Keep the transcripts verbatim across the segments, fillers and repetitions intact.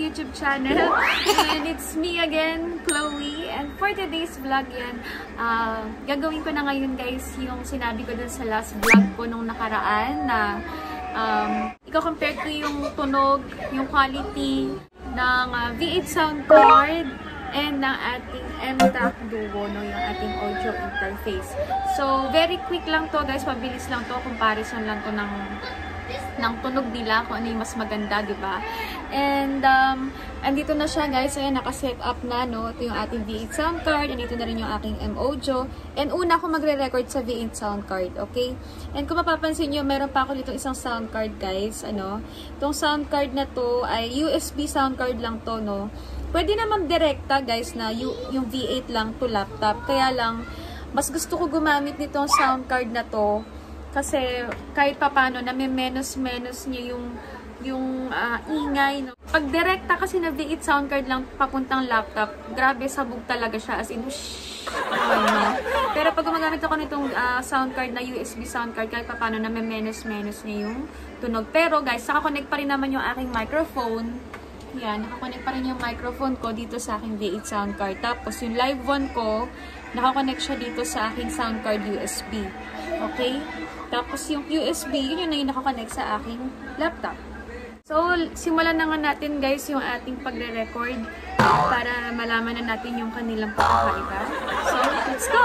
YouTube channel. And it's me again, Chloe. And for today's vlog yan, uh, gagawin ko na ngayon guys yung sinabi ko dun sa last vlog ko nung nakaraan na um, i-compare ko yung tunog, yung quality ng uh, V eight sound card and ng ating M-Track Duo, no, yung ating audio interface. So, very quick lang to guys, mabilis lang to, comparison lang to ng ng tunog nila, kung ano yung mas maganda, di ba? And, um, andito na siya guys, ayan, naka-set up na, no? Ito yung ating V eight sound card, andito na rin yung aking M-Audio. And una ako magre-record sa V eight sound card, okay? And kung mapapansin nyo, meron pa ako dito isang sound card guys, ano? Itong sound card na to ay U S B sound card lang to, no? Pwede naman direkta guys na yung V eight lang to laptop, kaya lang, mas gusto ko gumamit nitong sound card na to kasi kahit papano na may menos-menos niya yung yung uh, ingay, no? Pag direkta kasi na V eight sound card lang papuntang laptop, grabe sabog talaga siya, as in shhh, no? Pero pag gumagamit ako nitong uh, sound card na U S B sound card, kahit papano na may menos-menos niya yung tunog. Pero guys, naka-connect pa rin naman yung aking microphone. Yan, nakakonect pa rin yung microphone ko dito sa aking V eight sound card. Tapos yung live one ko, nakakonect siya dito sa aking sound card U S B. Okay? Tapos yung U S B, yun yun na yung nakakonect sa aking laptop. So, simulan na nga natin guys yung ating pagre-record para malaman na natin yung kanilang pagkakaiba. So, let's go!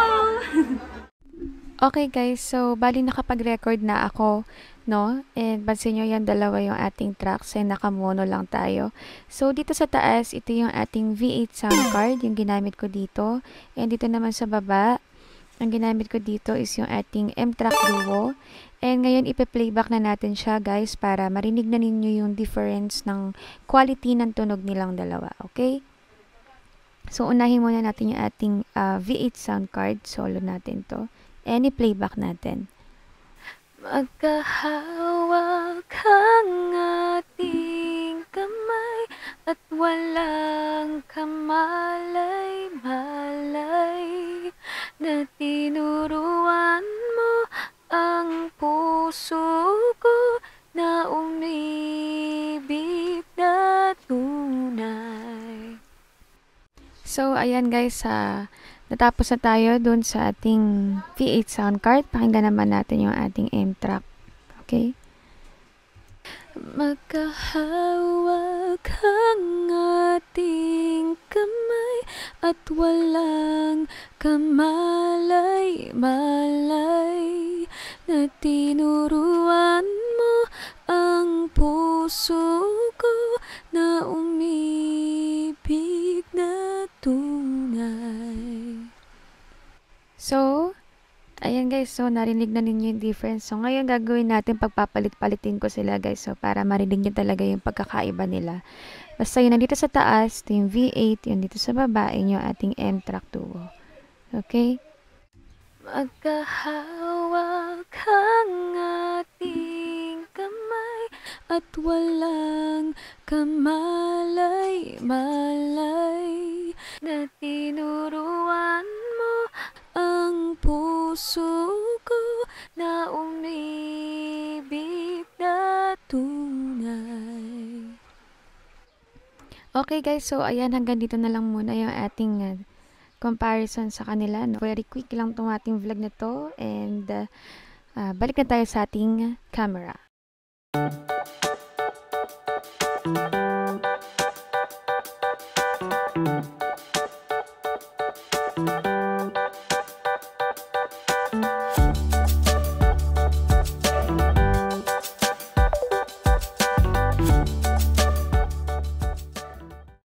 Okay guys, so bali nakapag-record na ako, no? And pansin nyo yan, dalawa yung ating tracks and nakamono lang tayo. So dito sa taas, ito yung ating V eight sound card, yung ginamit ko dito. And dito naman sa baba, ang ginamit ko dito is yung ating M-Track Duo. And ngayon ipe-playback na natin siya guys para marinig na ninyo yung difference ng quality ng tunog nilang dalawa, okay? So unahin muna natin yung ating uh, V eight sound card, solo natin to. And i-playback natin. Magkahawak ang ating kamay at walang kamalay-malay na tinuruan mo ang puso ko na umibig na tunay. So, ayan guys, sa uh, natapos na tayo dun sa ating V eight sound card. Pakinggan naman natin yung ating M-Track. Okay? Magkahawak ang ating kamay at walang kamalay-malay na tinuruan mo ang puso ko na umibig na tunay. So, ayan guys, so narinig na ninyo yung difference. So ngayon gagawin natin, pagpapalit-palitin ko sila guys, so para marinig nyo talaga yung pagkakaiba nila. Basta yun, nandito sa taas, ito yung V eight, yun dito sa baba, yun yung ating M-Track Duo. Okay? Magkahawak ang ating kamay at walang kamalay-malay na tinuruan mo ang puso ko na umibig na tunay. Okay guys, so ayan, hanggang dito na lang muna yung ating uh, comparison sa kanila, no? Very quick lang itong ating vlog na to, and uh, uh, balik na tayo sa ating camera.